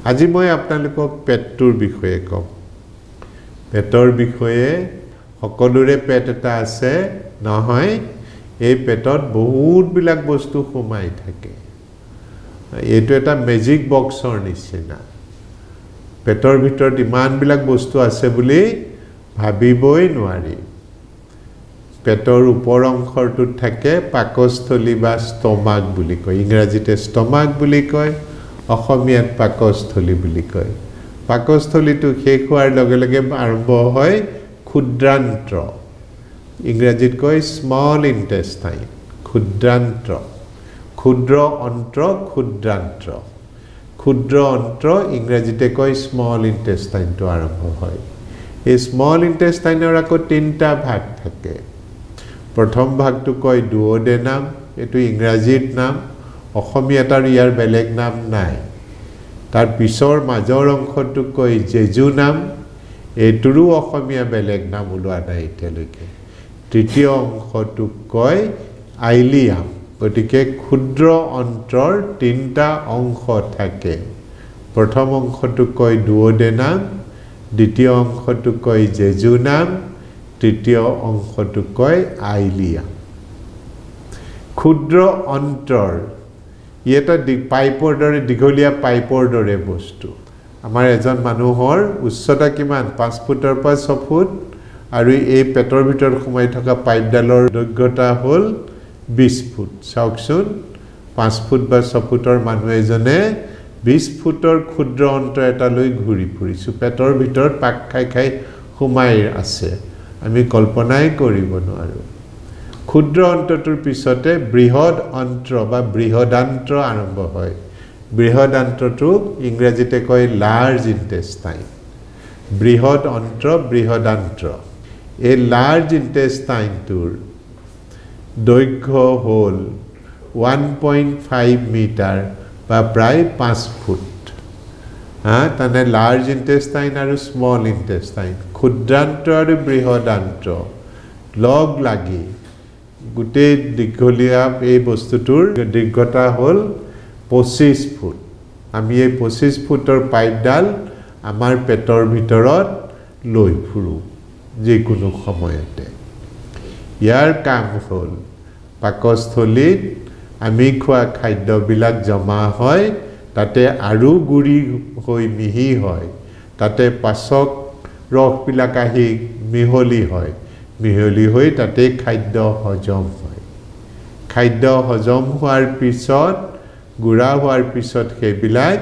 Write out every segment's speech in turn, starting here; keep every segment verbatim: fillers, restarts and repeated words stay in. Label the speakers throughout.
Speaker 1: আজি মই আপোনালোকক পেটৰ বিষয়ে কম পেটৰ বিষয়ে সকলোৰে পেট এটা আছে নহয় এই পেটত বহুত বিলাক বস্তু সোমাই থাকে এইটো এটা ম্যাজিক বক্সৰ নিচিনা পেটৰ ভিতৰত ইমান বিলাক বস্তু আছে বুলি ভাবিবই নোৱাৰি পেটৰ ওপৰ অংশটোত থাকে পাকস্থলী বা ষ্টমাক বুলি কয় ইংৰাজীতে ষ্টমাক বুলি কয় অসমীয়াত পাকস্থলী বুলি কয় পাকস্থলীটো শেষ হোৱাৰ লগে লগে আৰম্ভ হয় ক্ষুদ্ৰান্ত্ৰ ইংৰাজীত কয় স্মল ইন্টেষ্টাইন ক্ষুদ্ৰান্ত্ৰ ক্ষুদ্ৰ অন্ত্ৰ ক্ষুদ্ৰান্ত্ৰ ক্ষুদ্ৰ অন্ত্ৰ ইংৰাজীতে কয় স্মল ইন্টেষ্টাইনটো আৰম্ভ হয় এই স্মল ইন্টেষ্টাইনৰ আকৌ তিনটা ভাগ থাকে প্ৰথম ভাগটো কয় ডুওডেনাম এটো ইংৰাজীত নাম অসমীয়াত ইয়াৰ বেলেগ নাম নাই তাৰ পিছৰ মাজৰ অংশটো কয় জেজুনাম এটোৰো অসমীয়া বেলেগ নাম ওলোৱা নাই এতিয়ালৈকে তৃতীয় অংশটো কয় আইলিয়াম গতিকে ক্ষুদ্ৰ অন্ত্ৰৰ তিনটা অংশ থাকে প্ৰথম অংশটো কয় ডুওডেনাম দ্বিতীয় অংশটো কয় জেজুনাম তৃতীয় অংশটো কয় আইলিয়াম ক্ষুদ্ৰ অন্ত্ৰৰ এটা পাইপৰ দৰে দীঘলীয়া পাইপৰ দৰে বস্তু আমাৰ এজন মানুহৰ উচ্চতা কিমান পাঁচ ফুটৰ পৰা ছয় ফুট আৰু এই পেটৰ ভিতৰত সোমাই থকা পাইপডালৰ দৈৰ্ঘ্যতা হ'ল বিশ ফুট চাওকচোন পাঁচ ফুট বা ছয় ফুটৰ মানুহ এজনে বিশ ফুটৰ ক্ষুদ্ৰ অন্ত্ৰ এটা লৈ ঘূৰি ফুৰিছো পেটৰ ভিতৰত পাক খাই খাই সোমাই আছে আমি কল্পনাই কৰিব নোৱাৰো ক্ষুদ্ৰ অন্ত্ৰটোৰ পিছতে বৃহৎ অন্ত্ৰ বা বৃহদান্ত্ৰ আৰম্ভ হয় বৃহদান্ত্ৰটো ইংৰাজীতে কয় লাৰ্জ ইন্টেষ্টাইন বৃহৎ অন্ত্ৰ বৃহদান্ত্ৰ এই লাৰ্জ ইন্টেষ্টাইনটোৰ দৈৰ্ঘ্য হ'ল one point five মিটাৰ বা প্ৰায় পাঁচ ফুট হা তানে লাৰ্জ ইন্টেষ্টাইন আৰু স্মল ইন্টেষ্টাইন ক্ষুদ্ৰান্ত্ৰ আৰু বৃহদান্ত্ৰ লগ লাগি গুটে দীঘলীয়া এই বস্তুটোৰ দীৰ্ঘতা হ'ল পঁচিছ ফুট আমি এই পঁচিছ ফুটৰ পাইপডাল আমাৰ পেটৰ ভিতৰত লৈ ফুৰো যে কোনো সময়তে ইয়াৰ কাম হ'ল পাকস্থলীত আমি খোৱা খাদ্যবিলাক জমা হয় তাতে আৰু গুৰি হৈ মিহি হয় তাতে পাচক ৰসবিলাক আহি মিহলি হয় মিহলি হৈ তাতে খাদ্য হজম হয় খাদ্য হজম হোৱাৰ পিছত গুড়া হোৱাৰ পিছত সেইবিলাক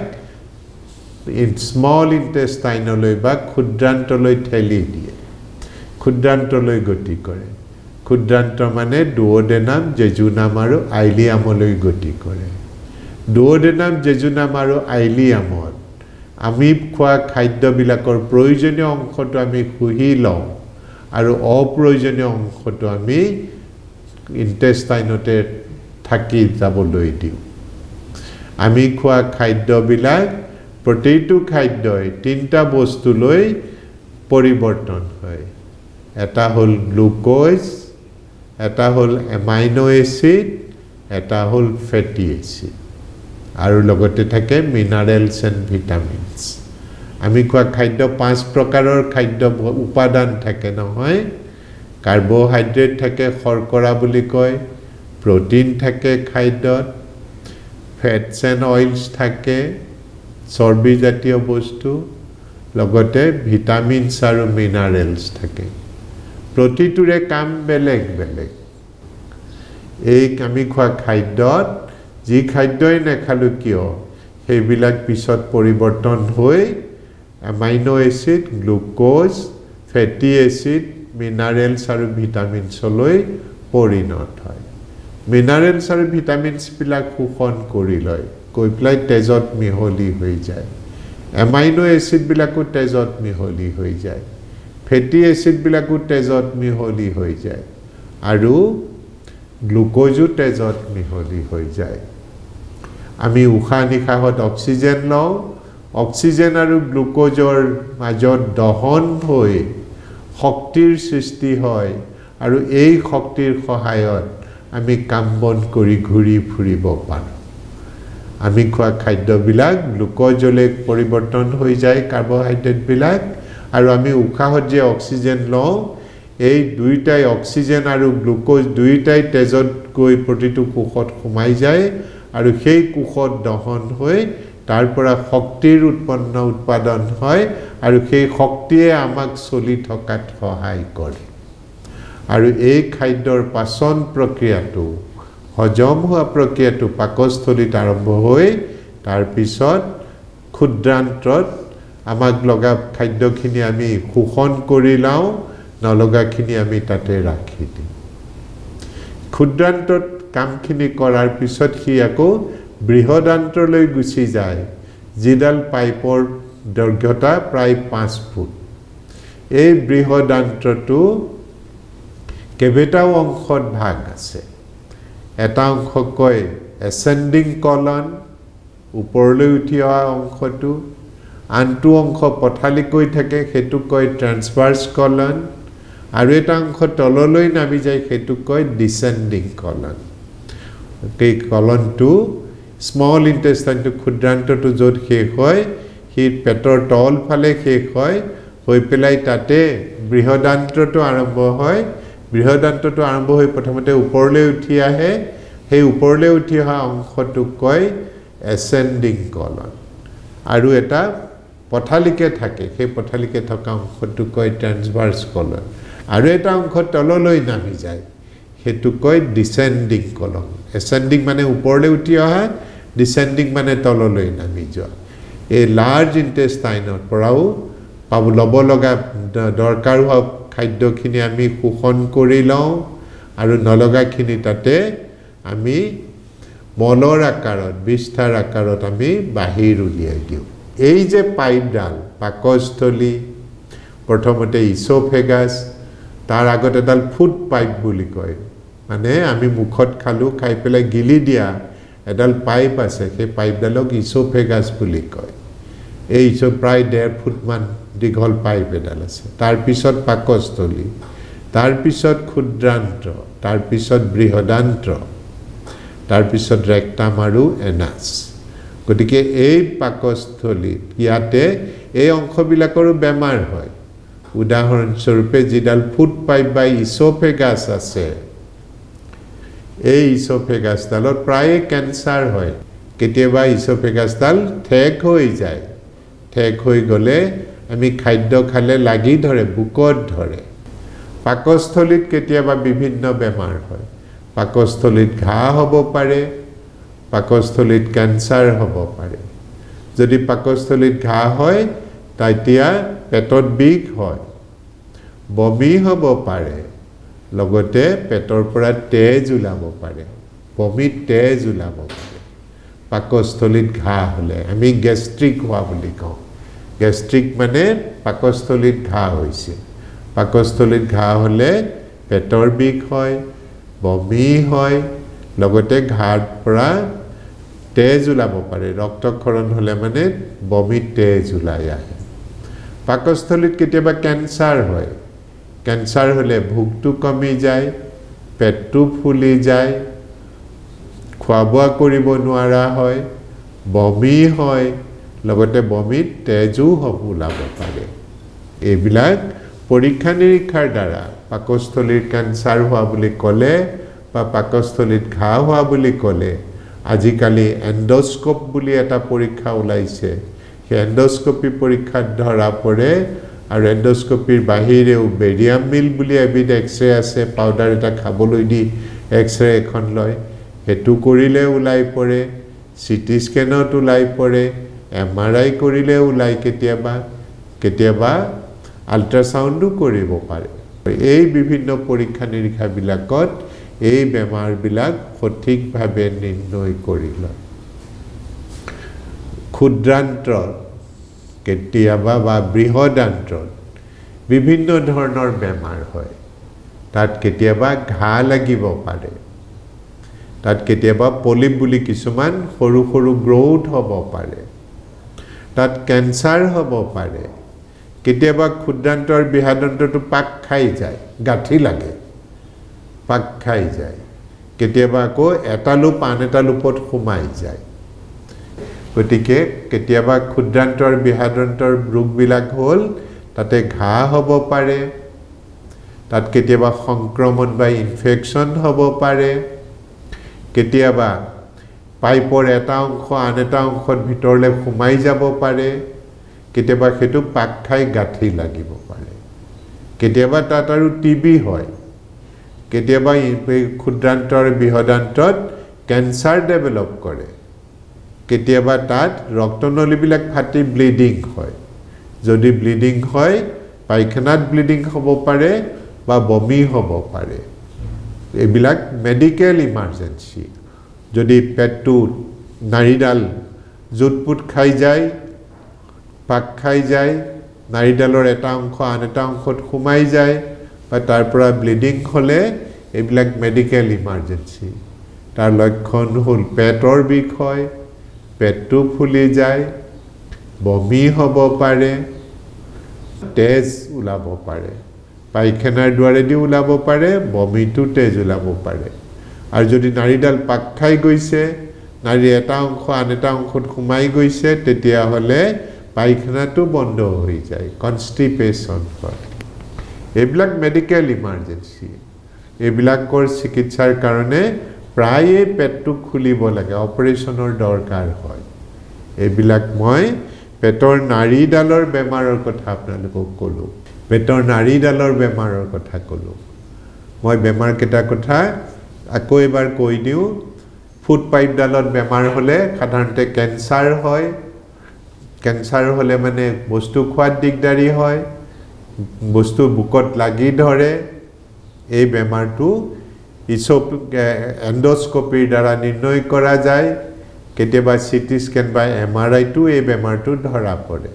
Speaker 1: ইন স্মল ইন্টেষ্টাইনলৈ বা ক্ষুদ্ৰান্তলৈ ঠেলি দিয়ে ক্ষুদ্ৰান্তলৈ গতি কৰে ক্ষুদ্ৰান্ত মানে ডুওডেনাম জেজুনাম আৰু আইলিয়ামলৈ গতি কৰে ডুওডেনাম জেজুনাম আৰু আইলিয়ামত আমি খোৱা খাদ্যবিলাকৰ প্ৰয়োজনীয় অংশটো আমি খুহি লওঁ আৰু অপ্ৰয়োজনীয় অংশটো আমি ইন্টেষ্টাইনতে থাকি যাবলৈ দিওঁ আমি খোৱা খাদ্যবিলাক প্ৰতিটো খাদ্যই তিনটা বস্তু লৈ পৰিৱৰ্তন হয় এটা হ'ল গ্লুকোজ এটা হ'ল এমাইনো এসিড এটা হ'ল ফেটি এসিড আৰু লগতে থাকে মিনাৰেলছ এণ্ড ভিটামিনছ আমি খোৱা খাদ্য পাঁচ প্ৰকাৰৰ খাদ্য উপাদান থাকে নহয় কাৰ্বোহাইড্ৰেট থাকে শৰ্কৰা বুলি কয় প্ৰটিন থাকে খাদ্যত ফেটছ এণ্ড অইলছ থাকে চৰ্বি জাতীয় বস্তু লগতে ভিটামিনছ আৰু মিনাৰেলছ থাকে প্ৰতিটোৰে কাম বেলেগ বেলেগ এই আমি খোৱা খাদ্যত যি খাদ্যই নেখালো কিয় সেইবিলাক পিছত পৰিৱৰ্তন হৈ amino acid glucose fatty acid minerals আৰু ভিটামিনছলৈ পৰিণত হয় মিনাৰেলছ আৰু ভিটামিনছবিলাক শোষণ কৰি লয় কৈ পেলাই তেজত মিহলি হৈ যায় এমাইনো এসিডবিলাকো তেজত মিহলি হৈ যায় ফেটি এসিডবিলাকো তেজত মিহলি হৈ যায় আৰু গ্লুকোজো তেজত মিহলি হৈ যায় আমি উশাহ নিশাহত অক্সিজেন লওঁ অক্সিজেন আৰু গ্লুকোজৰ মাজত দহন হৈ শক্তিৰ সৃষ্টি হয় আৰু এই শক্তিৰ সহায়ত আমি কাম বন কৰি ঘূৰি ফুৰিব পাৰোঁ আমি খোৱা খাদ্যবিলাক গ্লুকোজলৈ পৰিৱৰ্তন হৈ যায় কাৰ্বোহাইড্ৰেটবিলাক আৰু আমি উশাহত যে অক্সিজেন লওঁ এই দুইটাই অক্সিজেন আৰু গ্লুকোজ দুইটাই তেজত গৈ প্ৰতিটো কোষত সোমাই যায় আৰু সেই কোষত দহন হৈ তাৰ পৰা শক্তিৰ উৎপন্ন উৎপাদন হয় আৰু সেই শক্তিয়ে আমাক চলি থকাত সহায় কৰে আৰু এই খাদ্যৰ পাচন প্ৰক্ৰিয়াটো হজম হোৱা প্ৰক্ৰিয়াটো পাকস্থলীত আৰম্ভ হৈ তাৰ পিছত ক্ষুদ্ৰান্ত্ৰত আমাক লগা খাদ্যখিনি আমি শোষণ কৰি লওঁ নলগাখিনি আমি তাতে ৰাখি দিওঁ ক্ষুদ্ৰান্ত্ৰত কামখিনি কৰাৰ পিছত সি আকৌ বৃহদান্ত্ৰলৈ গুচি যায় যিডাল পাইপৰ দৈৰ্ঘ্যতা প্ৰায় পাঁচ ফুট এই বৃহদান্ত্ৰটো কেইবাটাও অংশত ভাগ আছে এটা অংশ কয় এসেন্ডিং কলন ওপৰলৈ উঠি অহা অংশটো আনটো অংশ পথালিকৈ থাকে সেইটো কয় ট্ৰান্সভাৰ্স কলন আৰু এটা অংশ তললৈ নামি যায় সেইটো কয় ডিসেন্ডিং কলন এই কলনটো স্মল ইন্টেষ্টাইনটো ক্ষুদ্ৰান্ত্ৰটো য'ত শেষ হয় সেই পেটৰ তল ফালে শেষ হয় হৈ পেলাই তাতে বৃহদান্ত্ৰটো আৰম্ভ হয় বৃহদান্ত্ৰটো আৰম্ভ হৈ প্ৰথমতে ওপৰলৈ উঠি আহে সেই ওপৰলৈ উঠি অহা অংশটোক কয় এসেন্ডিং কলন আৰু এটা পথালিকে থাকে সেই পথালিকে থকা অংশটোক কয় ট্ৰান্সভাৰ্স কলন আৰু এটা অংশ তললৈ নামি যায় সেইটো কয় ডিসেন্ডিং কলন এসেন্ডিং মানে ওপৰলৈ উঠি অহা ডিসেন্ডিং মানে তললৈ নামি যোৱা এই লাৰ্জ ইন্টেষ্টাইনৰ পৰাও পাব লব লগা দৰকাৰ হোৱা খাদ্যখিনি আমি শোষণ কৰি লওঁ আৰু নলগাখিনি তাতে আমি মলৰ আকাৰত বিষ্ঠাৰ আকাৰত আমি বাহিৰ উলিয়াই দিওঁ এই যে পাইপডাল পাকস্থলী প্ৰথমতে ইছ'ফেগাছ তাৰ আগত এডাল ফুড পাইপ বুলি কয় মানে আমি মুখত খালো খাই পেলাই গিলি দিয়া এডাল পাইপ আছে সেই পাইপডালক ইছ'ফেগাছ বুলি কয় এই ইছ প্ৰায় ডেৰ ফুটমান দীঘল পাইপ এডাল আছে তাৰ পিছত পাকস্থলী তাৰ পিছত ক্ষুদ্ৰান্ত্ৰ তাৰ পিছত বৃহদান্ত্ৰ তাৰ পিছত ৰেক্টাম আৰু এনাছ গতিকে এই পাকস্থলীত ইয়াতে এই অংশবিলাকৰো বেমাৰ হয় উদাহৰণস্বৰূপে যিডাল ফুড পাইপ বা ইছ'ফেগাছ আছে এই ইছ'ফেগাছডালত প্ৰায় কেঞ্চাৰ হয় কেতিয়াবা ইছ'ফেগাছডাল ঠেক হৈ যায় ঠেক হৈ গ'লে আমি খাদ্য খালে লাগি ধৰে বুকত ধৰে পাকস্থলীত কেতিয়াবা বিভিন্ন বেমাৰ হয় পাকস্থলীত ঘাঁ হ'ব পাৰে পাকস্থলীত কেঞ্চাৰ হ'ব পাৰে যদি পাকস্থলীত ঘাঁ হয় তেতিয়া পেটত বিষ হয় বমি হ'ব পাৰে লগতে পেটৰ পৰা তেজ ওলাব পাৰে বমিত তেজ ওলাব পাৰে পাকস্থলীত ঘাঁ হ'লে আমি গেষ্ট্ৰিক হোৱা বুলি কওঁ গেষ্ট্ৰিক মানে পাকস্থলীত ঘাঁ হৈছে পাকস্থলীত ঘাঁ হ'লে পেটৰ বিষ হয় বমি হয় লগতে ঘাঁৰ পৰা তেজ ওলাব পাৰে ৰক্তক্ষৰণ হ'লে মানে বমিত তেজ ওলাই আহে পাকস্থলীত কেতিয়াবা কেঞ্চাৰ হয় কেঞ্চাৰ হ'লে ভোকটো কমি যায় পেটটো ফুলি যায় খোৱা বোৱা কৰিব নোৱাৰা হয় বমি হয় লগতে বমিত তেজো ওলাব পাৰে এইবিলাক পৰীক্ষা নিৰীক্ষাৰ দ্বাৰা পাকস্থলীৰ কেঞ্চাৰ হোৱা বুলি ক'লে বা পাকস্থলীত ঘাঁ হোৱা বুলি ক'লে আজিকালি এণ্ডস্কোপ বুলি এটা পৰীক্ষা ওলাইছে সেই এণ্ডস্কোপি পৰীক্ষাত ধৰা পৰে আৰু এণ্ডস্কোপিৰ বাহিৰেও বেৰিয়াম মিল বুলি এবিধ এক্সৰে আছে পাউডাৰ এটা খাবলৈ দি এক্সৰে এখন লয় সেইটো কৰিলে ওলাই পৰে চিটি স্কেনত ওলাই পৰে এম আৰ আই কৰিলে ওলাই কেতিয়াবা কেতিয়াবা আল্ট্ৰাসাউণ্ডো কৰিব পাৰে এই বিভিন্ন পৰীক্ষা নিৰীক্ষাবিলাকত এই বেমাৰবিলাক সঠিকভাৱে নিৰ্ণয় কৰি লয় ক্ষুদ্ৰান্ত্ৰত কেতিয়াবা বা বৃহদান্ত্ৰত বিভিন্ন ধৰণৰ বেমাৰ হয় তাত কেতিয়াবা ঘাঁ লাগিব পাৰে তাত কেতিয়াবা পলিপ বুলি কিছুমান সৰু সৰু গ্ৰোথ হ'ব পাৰে তাত কেঞ্চাৰ হ'ব পাৰে কেতিয়াবা ক্ষুদ্ৰান্তৰ বৃহদান্ত্ৰটো পাক খাই যায় গাঁঠি লাগে পাক খাই যায় কেতিয়াবা আকৌ এটা লুপ আন এটা লুপত সোমাই যায় গতিকে কেতিয়াবা ক্ষুদ্ৰান্তৰ বিহাদান্তৰ ৰোগবিলাক হ'ল তাতে ঘা হ'ব পাৰে তাত কেতিয়াবা সংক্ৰমণ বা ইনফেকশন হ'ব পাৰে কেতিয়াবা পাইপৰ এটা অংশ আন এটা অংশৰ ভিতৰলৈ সোমাই যাব পাৰে কেতিয়াবা হেতু পাক খাই গাঁঠি লাগিব পাৰে কেতিয়াবা তাত আৰু টিবি হয় কেতিয়াবা ক্ষুদ্ৰান্তৰ বিহাদান্তত ক্যান্সাৰ ডেভেলপ কৰে কেতিয়াবা তাত ৰক্তনলীবিলাক ফাটি ব্লিডিং হয় যদি ব্লিডিং হয় পায়খানাত ব্লিডিং হ'ব পাৰে বা বমি হ'ব পাৰে এবিলাক মেডিকেল ইমার্জেন্সি যদি পেটটো নাড়িডাল জুটপুট খাই যায় পাক খাই যায় নাড়িডালৰ এটা অংশ আন এটা অংশত সোমাই যায় বা তাৰ পৰা ব্লিডিং হলে এবিলাক মেডিকেল ইমার্জেন্সি তাৰ লক্ষণ হ'ল পেটৰ বিষ হয় পেটটো ফুলি যায় বমি হ'ব পাৰে তেজ ওলাব পাৰে পায়খানাৰ দ্বাৰেদি ওলাব পাৰে বমিটো তেজ ওলাব পাৰে আৰু যদি নাড়িডাল পাক খাই গৈছে নাড়ি এটা অংশ আন এটা অংশত সোমাই গৈছে তেতিয়া হলে পায়খানাটো বন্ধ হৈ যায় কনস্টিপেশন হয় এবিলাক মেডিকেল ইমার্জেন্সি এবিলাকৰ চিকিৎসাৰ কাৰণে প্ৰায়ে পেটটো খুলিব লাগে অপাৰেশনৰ দৰকাৰ হয় এবিলাক মই পেটৰ নাড়িডালৰ বেমাৰৰ কথা আপোনালোকক কলো পেটৰ নাড়িডালৰ বেমাৰৰ কথা কলো মই বেমাৰ কেটা কথা আকৌ এবাৰ কৈ দিও ফুড পাইপডালত বেমাৰ হলে সাধাৰণতে ক্যান্সাৰ হয় ক্যান্সাৰ হলে মানে বস্তু খোৱাত দিগদাৰি হয় বস্তু বুকত লাগি ধৰে এই বেমাৰটো ইসপ এন্ডোস্কোপিৰ দ্বাৰা নিৰ্ণয় কৰা যায় কেতিয়াবা সিটি স্ক্যান বা এমআরআই টু এই বেমাৰটো ধৰা পৰে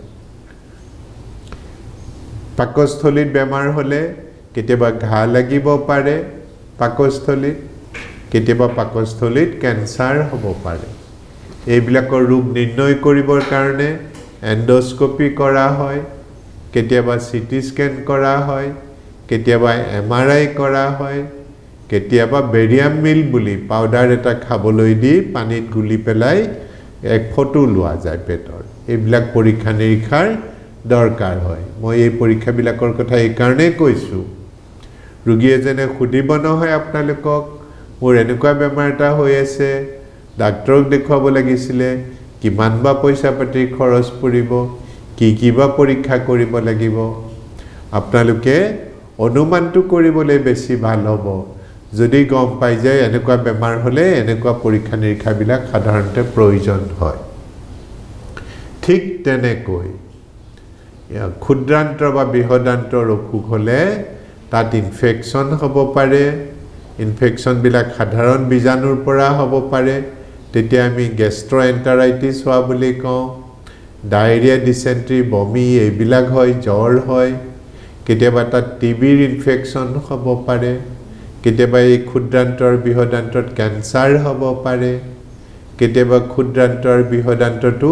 Speaker 1: পাকস্থলীত বেমাৰ হলে কেতিয়াবা ঘা লাগিব পাৰে পাকস্থলীত কেতিয়াবা পাকস্থলীত ক্যান্সাৰ হ'ব পাৰে এইবিলাকৰ ৰোগ নিৰ্ণয় কৰিবৰ কাৰণে এন্ডোস্কোপি কৰা হয় কেতিয়াবা সিটি স্ক্যান কৰা হয় কেতিয়াবা এমআরআই কৰা হয় কেতিয়াবা বেৰিয়াম মিল বুলি পাউডাৰ এটা খাবলৈ দি পানীত গুলি পেলাই এক ফটো লোৱা যায় পেটৰ এইবিলাক পৰীক্ষা নিৰীক্ষাৰ দৰকাৰ হয় মই এই পৰীক্ষাবিলাকৰ কথা এই কাৰণে কৈছো ৰোগী এজনে খুদিব নহয় আপোনালোকক মোৰ এনেকুৱা বেমাৰ এটা হৈ আছে ডাক্তৰক দেখুৱাব লাগিছিলে কিমান বা পইচা পাতি খৰচ পৰিব কি কিবা পৰীক্ষা কৰিব লাগিব আপোনালোকে অনুমানটো কৰিবলৈ বেছি ভাল হ'ব যদি গম পাই যায় এনেকুৱা বেমাৰ হলে এনেকুৱা পৰীক্ষা নিৰীক্ষাবিলাক সাধাৰণতে প্ৰয়োজন হয় ঠিক তেনেকৈ ক্ষুদ্ৰান্তৰ বা বৃহদান্তৰ অসুখ হলে তাত ইনফেকশন হ'ব পাৰে ইনফেকশন বিলাক সাধাৰণ বীজাণুৰ পৰা হ'ব পাৰে তেতিয়া আমি গেষ্ট্ৰোএন্টাৰাইটিছ হোৱা বুলি কওঁ ডায়েৰিয়া ডিসেন্ট্ৰি বমি এইবিলাক হয় জ্বৰ হয় কেতিয়াবা তাত টিবিৰ ইনফেকশন হ'ব পাৰে কেতিয়াবা এই ক্ষুদ্ৰান্তৰ বৃহদান্তত ক্যান্সাৰ হ'ব পাৰে কেতিয়াবা ক্ষুদ্ৰান্তৰ বৃহদান্তটো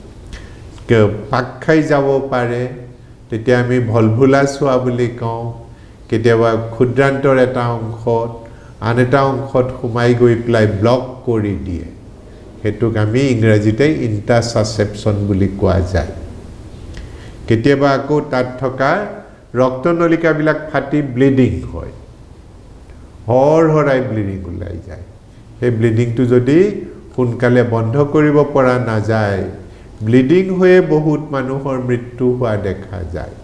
Speaker 1: পাক খাই যাব পাৰে তেতিয়া আমি ভলভুলাছ হোৱা বুলি কওঁ কেতিয়াবা ক্ষুদ্ৰান্তৰ এটা অংশত আন এটা অংশত সোমাই গৈ প্লাই ব্লক কৰি দিয়ে হেতুক আমি ইংৰাজীতে ইন্টাৰসাসেপশন বুলি কোৱা যায় কেতিয়াবা আকৌ তাত থকা ৰক্তনলিকাবিলাক ফাটি ব্লিডিং হয় হৰ হৰাই ব্লিডিং ওলাই যায় এই ব্লিডিংটো যদি সোনকালে বন্ধ কৰিব পৰা না যায় ব্লিডিং হৈ বহুত মানুহৰ মৃত্যু হোৱা দেখা যায়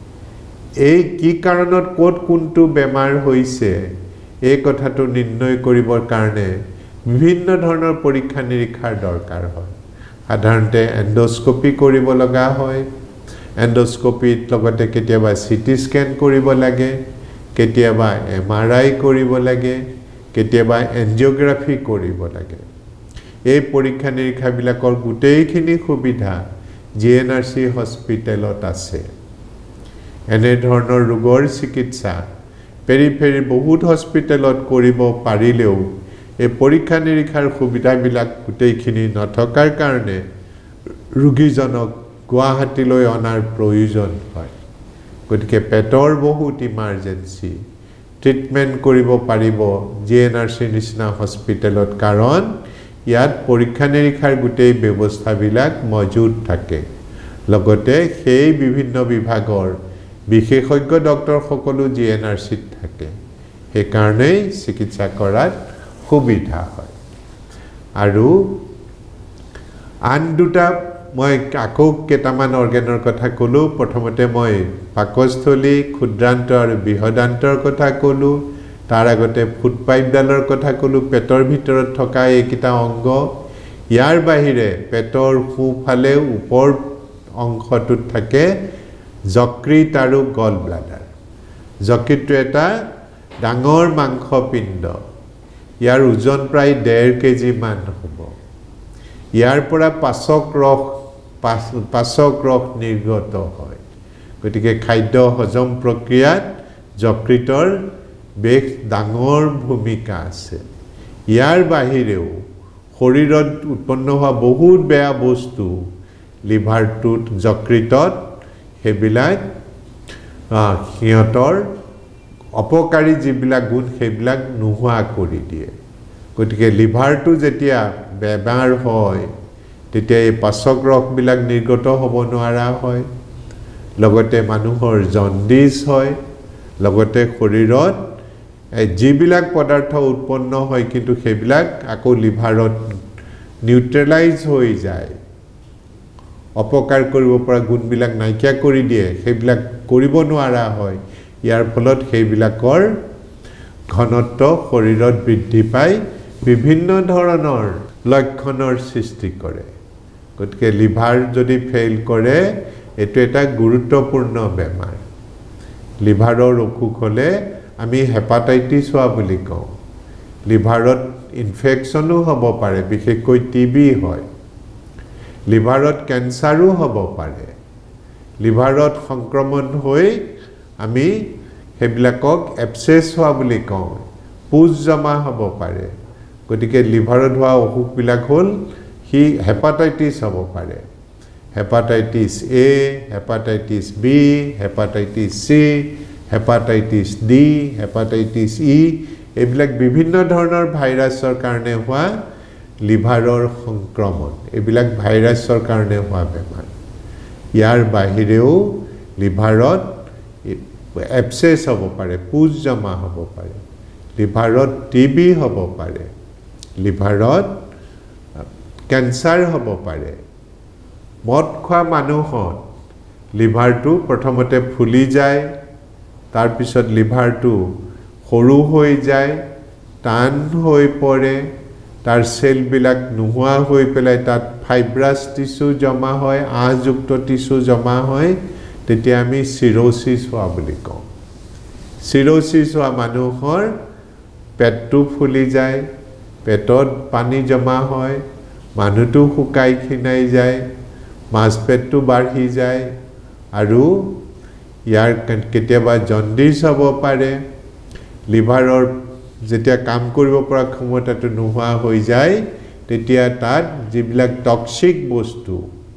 Speaker 1: এই কি কাৰণত কোট কোনটো বেমাৰ হৈছে এই কথাটো নিৰ্ণয় কৰিবৰ কাৰণে বিভিন্ন ধৰণৰ পৰীক্ষা নিৰীক্ষাৰ দৰকাৰ হয় সাধাৰণতে এন্ডোস্কোপি কৰিব লগা হয় এন্ডোস্কোপিত লগতে কেতিয়াবা সিটি স্ক্যান কৰিব লাগে কেতিয়াবা এমআরআই কৰিব লাগে কেতিয়াবা এনজিওগ্ৰাফি কৰিব লাগে এই পৰীক্ষা নিৰীক্ষাবিলাকৰ গোটেইখিনি সুবিধা জিএনআৰসি হস্পিটেলত আছে এনে ধৰণৰ ৰোগৰ চিকিৎসা পেৰিফেৰি বহুত হস্পিটেলত কৰিব পাৰিলেও এই পৰীক্ষা নিৰীক্ষাৰ সুবিধাবিলাক গোটেইখিনি নথকাৰ কাৰণে ৰোগীজনক গুৱাহাটীলৈ অনাৰ প্ৰয়োজন হয় গতিকে পেটৰ বহুত ইমাৰ্জেন্সি ট্ৰিটমেন্ট কৰিব পাৰিব জিএনআৰসি নিচিনা হস্পিটেলত কাৰণ ইয়াত পৰীক্ষা নিৰীক্ষাৰ গোটেই ব্যৱস্থাবিলাক মজুদ থাকে লগতে সেই বিভিন্ন বিভাগৰ বিশেষজ্ঞ ডক্টৰ সকলো জি এন আৰ চিত থাকে সেই কাৰণে চিকিৎসা কৰাত সুবিধা হয় আৰু আন দুটা মই আকৌ কেইটামান অৰ্গেনৰ কথা ক'লো প্ৰথমতে মই পাকস্থলী ক্ষুদ্ৰান্ত আৰু বৃহদান্তৰ কথা ক'লো তাৰ আগতে ফুট পাইপডালৰ কথা ক'লো পেটৰ ভিতৰত থকা এইকেইটা অংগ ইয়াৰ বাহিৰে পেটৰ সোঁফালে ওপৰ অংশটোত থাকে যকৃত আৰু গল ব্লাডাৰ যকৃতটো এটা ডাঙৰ মাংসপিণ্ড ইয়াৰ ওজন প্ৰায় ডেৰ কেজি মান হ'ব ইয়াৰ পৰা পাচক ৰস পাচক ৰস নিৰ্গত হয় গতিকে খাদ্য হজম প্ৰক্ৰিয়াত যকৃতৰ বেশ ডাঙৰ ভূমিকা আছে ইয়াৰ বাহিৰেও শৰীৰত উৎপন্ন হোৱা বহুত বেয়া বস্তু লিভাৰটোত যকৃতত হেবিলাক সিহঁতৰ অপকাৰী যিবিলাক গুণ সেইবিলাক নোহোৱা কৰি দিয়ে গতিকে লিভাৰটো যেতিয়া বেমাৰ হয় তেতিয়া এই পাচক ৰসবিলাক নিৰ্গত হ'ব নোৱাৰা হয় লগতে মানুহৰ জণ্ডিছ হয় লগতে শৰীৰত যিবিলাক পদাৰ্থ উৎপন্ন হয় কিন্তু সেইবিলাক আকৌ লিভাৰত নিউট্ৰেলাইজ হৈ যায় অপকাৰ কৰিব পৰা গুণবিলাক নাইকিয়া কৰি দিয়ে সেইবিলাক কৰিব নোৱাৰা হয় ইয়াৰ ফলত সেইবিলাকৰ ঘনত্ব শৰীৰত বৃদ্ধি পাই বিভিন্ন ধৰণৰ লক্ষণৰ সৃষ্টি কৰে গতিকে লিভাৰ যদি ফেইল কৰে এটো এটা গুৰুত্বপূৰ্ণ বেমাৰ লিভাৰৰ অসুখ হ'লে আমি হেপাটাইটিছ হোৱা বুলি কওঁ লিভাৰত ইনফেকশ্যনো হ'ব পাৰে বিশেষকৈ টিবি হয় লিভাৰত কেন্সাৰো হ'ব পাৰে লিভাৰত সংক্ৰমণ হৈ আমি হেবিলাকক এপসেছ হোৱা বুলি কওঁ পুজ জমা হ'ব পাৰে গতিকে লিভাৰত হোৱা অসুখবিলাক হ'ল হি হেপাটাইটিছ হ'ব পাৰে hepatitis A hepatitis B hepatitis C hepatitis D hepatitis E এইবিলাক বিভিন্ন ধৰণৰ ভাইৰাছৰ কাৰণে হোৱা লিভাৰৰ সংক্ৰমণ এইবিলাক ভাইৰাছৰ কাৰণে হোৱা বেমাৰ ইয়াৰ বাহিৰেও লিভাৰত এপসেছ হ'ব পাৰে পুজ জমা হ'ব পাৰে লিভাৰত টিবি হ'ব পাৰে লিভাৰত কেন্সাৰ হ'ব পাৰে মদ খোৱা মানুহত লিভাৰটো প্ৰথমতে ফুলি যায় তাৰ পিছত লিভাৰটো সৰু হৈ যায় টান হৈ পৰে তাৰ সেলবিলাক নোহোৱা হৈ পেলাই তাত ফাইব্ৰাছ টিস্যু জমা হয় আহযুক্ত টিস্যু জমা হয় তেতিয়া আমি সিৰোসিস হোৱা বুলি কওঁ সিৰোসিস হোৱা মানুহৰ পেটটো ফুলি যায় পেটত পানী জমা হয় মানুহটো শুকাই খিনাই যায় মাছ পেটটো বাঢ়ি যায় আৰু ইয়াৰ কেতিয়াবা জণ্ডিছ হ'ব পাৰে লিভাৰৰ যেতিয়া কাম কৰিব পৰা ক্ষমতাটো নোহোৱা হৈ যায় তেতিয়া তাত যিবিলাক টক্সিক বস্তু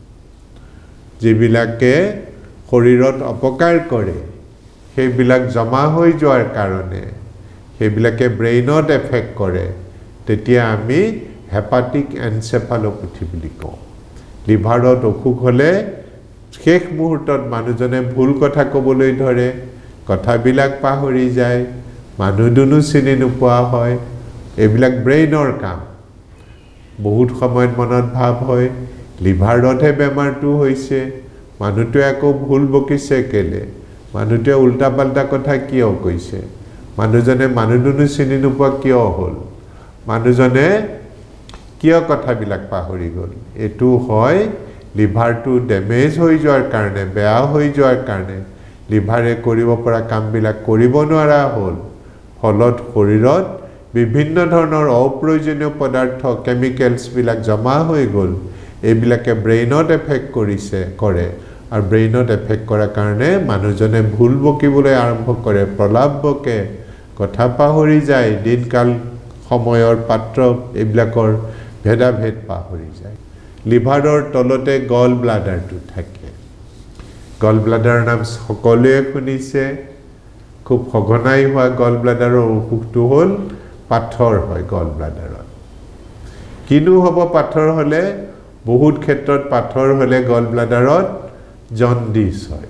Speaker 1: যিবিলাকে শৰীৰত অপকাৰ কৰে সেইবিলাক জমা হৈ যোৱাৰ কাৰণে সেইবিলাকে ব্ৰেইনত এফেক্ট কৰে তেতিয়া আমি হেপাটিক এনসেফালোপ্যাথি বুলি কওঁ লিভাৰত অসুখ হ'লে শেষ মুহূৰ্তত মানুহজনে ভুল কথা ক'বলৈ ধৰে কথাবিলাক পাহৰি যায় মানুহ দুনু চিনি নোপোৱা হয় এইবিলাক ব্ৰেইনৰ কাম বহুত সময়ত মনত ভাব হয় লিভাৰতহে বেমাৰটো হৈছে মানুহটোৱে আকৌ ভুল বকিছে কেলে মানুহটোৱে উল্টা পাল্টা কথা কিয় কৈছে মানুহজনে মানুহ দুনু চিনি নোপোৱা কিয় হ'ল মানুহজনে কিয় কথাবিলাক পাহৰি গ'ল এটো হয় লিভাৰটো ড্যামেজ হৈ যোৱাৰ কাৰণে বেয়া হৈ যোৱাৰ কাৰণে লিভাৰে কৰিব পৰা কামবিলাক কৰিব নোৱাৰা হ'ল ফলত শৰীৰত বিভিন্ন ধৰণৰ অপ্ৰয়োজনীয় পদাৰ্থ কেমিকেলছ বিলাক জমা হৈ গ'ল এইবিলাকে ব্ৰেইনত এফেক্ট কৰিছে কৰে আৰু ব্ৰেইনত এফেক্ট কৰাৰ কাৰণে মানুহজনে ভুল বকিবলৈ আৰম্ভ কৰে প্ৰলাপ বকে কথা পাহৰি যায় দিনকাল সময়ৰ পাত্ৰ এইবিলাকৰ ভেদাভেদ পাহৰি যায় লিভাৰৰ তলতে গল ব্লাডাৰটো থাকে গল ব্লাডাৰৰ নাম সকলোৱে শুনিছে খুব সঘনাই হোৱা গল ব্লাডাৰৰ অসুখটো হ'ল পাথৰ হয় গল ব্লাডাৰত কিনো হ'ব পাথৰ হলে বহুত ক্ষেত্ৰত পাথৰ হলে গল ব্লাডাৰত জন্ডিস হয়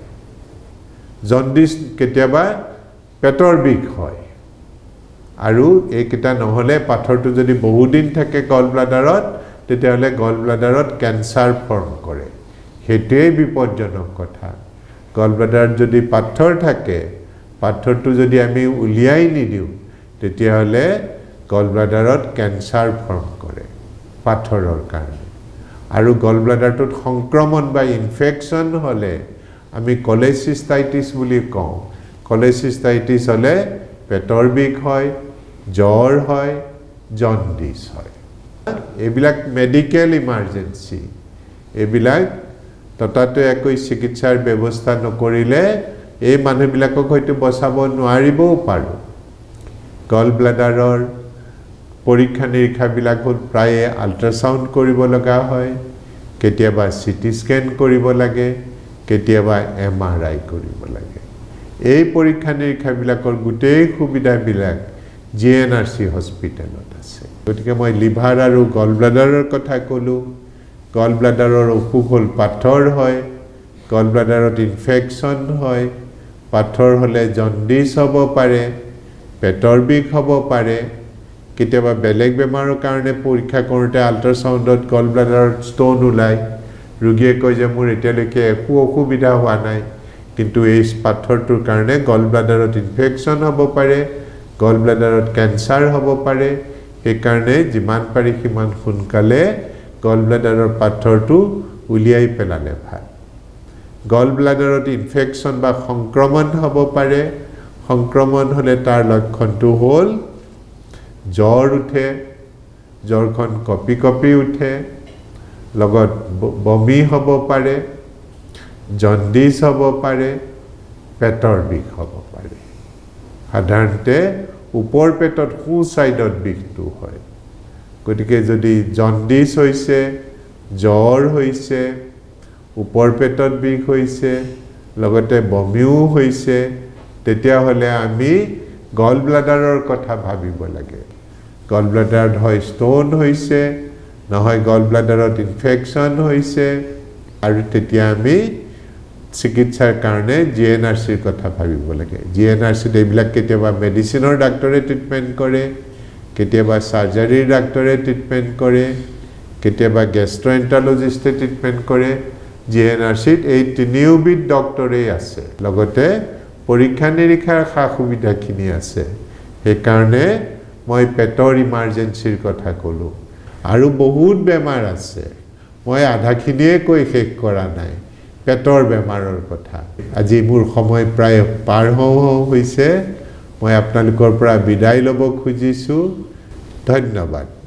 Speaker 1: জন্ডিস কেতিয়াবা পেটৰ বিষ হয় আৰু এইকেইটা নহলে পাথৰটো যদি বহুত দিন থাকে গল ব্লাডাৰত তেতিয়াহলে গল ব্লাডাৰত ক্যান্সাৰ ফৰ্ম কৰে হেতুৱে বিপদজনক কথা গল ব্লাডাৰত যদি পাথৰ থাকে পাথৰটো যদি আমি উলিয়াই নিদিও তেতিয়াহলে গল ব্লাডাৰত ক্যান্সাৰ ফৰ্ম কৰে পাথৰৰ কাৰণে আৰু গল ব্লাডাৰটোত সংক্ৰমণ বা ইনফেকশন হলে আমি কলেচিষ্টাইটিছ বুলি কওঁ কলেচিষ্টাইটিছ হলে পেটৰ বিষ হয় জ্বৰ হয় জন্ডিস হয় এবিলাক মেডিকেল ইমাৰ্জেন্সি এবিলাক ততাতে একই চিকিৎসাৰ ব্যৱস্থা নকৰিলে এই মানুহবিলাকক হয়তো বচাব নোৱাৰিবও পাৰো গল ব্লাডাৰৰ পৰীক্ষা নিৰীক্ষা বিলাক হল প্ৰায় আল্ট্ৰাসাউন্ড কৰিব লগা হয় কেতিয়াবা সিটি স্ক্যান কৰিব লাগে কেতিয়াবা এমআৰআই কৰিব লাগে এই পৰীক্ষা নিৰীক্ষা বিলাকৰ গুটেই সুবিধা বিলাক জিএনআরসি হস্পিটেলত আছে গতিকে মই লিভাৰ আৰু গল ব্লাডাৰৰ কথা কলো গল ব্লাডাৰৰ অসুখ হল পাথৰ হয় গল ব্লাডাৰত ইনফেকশন হয় পাথৰ হলে জন্ডিস হ'ব পাৰে পেটৰ বিষ হ'ব পাৰে কেতিয়াবা বেলেগ বেমাৰৰ কাৰণে পৰীক্ষা কৰোতে আল্ট্ৰাসাউন্ডত গল ব্লাডাৰত ষ্টোন ওলাই ৰোগীয়ে কয় যে মোৰ এতিয়ালৈকে একো অসুবিধা হোৱা নাই কিন্তু এই পাথৰটোৰ কাৰণে গল ব্লাডাৰত ইনফেকশন হ'ব পাৰে গল ব্লাডাৰত ক্যান্সাৰ হ'ব পাৰে এই কাৰণে যিমান পাৰি সিমান সোনকালে গল ব্লাডাৰৰ পাথৰটো উলিয়াই পেলালে ভাল গল ব্লাডাৰত ইনফেকশন বা সংক্ৰমণ হ'ব পাৰে সংক্ৰমণ হলে তাৰ লক্ষণটো হল জ্বৰ উঠে জ্বৰখন কপি কপি উঠে লগত বমি হ'ব পাৰে জন্ডিস হ'ব পাৰে পেটৰ বিষ হ'ব পাৰে সাধাৰণতে উপৰ পেটত সু সাইডত বিষটো হয় গতিকে যদি জন্ডিস হৈছে জ্বৰ হৈছে উপৰ পেটত বিষ হৈছে লগতে বমিও হৈছে তেতিয়া হলে আমি গল ব্লাডাৰৰ কথা ভাবিব লাগে গল ব্লাডাৰত হয় ষ্টোন হৈছে নহয় গল ব্লাডাৰত ইনফেকশন হৈছে আৰু তেতিয়া আমি চিকিৎসাৰ কাৰণে জিএনআরসিৰ কথা ভাবিব লাগে জিএনআরসি এইবিলাক কেতিয়াবা মেডিচিনৰ ডাক্তৰে ট্ৰিটমেন্ট কৰে কেতিয়াবা সাৰ্জাৰীৰ ডাক্তৰে ট্ৰিটমেন্ট কৰে কেতিয়াবা গ্যাস্ট্ৰএন্টাৰলজিষ্টে ট্ৰিটমেন্ট কৰে জিএনআরসিত এই তিনিওবিধ ডক্টৰে আছে লগতে পৰীক্ষা নিৰীক্ষাৰ খা সুবিধাখিনি আছে সেই কাৰণে মই পেটৰ ইমাৰ্জেন্সিৰ কথা কলো আৰু বহুত বেমাৰ আছে মই আধাখিনিয়ে কৈ শেষ কৰা নাই পেটৰ বেমাৰৰ কথা আজি মোৰ সময় প্ৰায় পাৰ হওঁ হৈছে মই আপোনালোকৰ পৰা বিদায় ল'ব খুজিছো ধন্যবাদ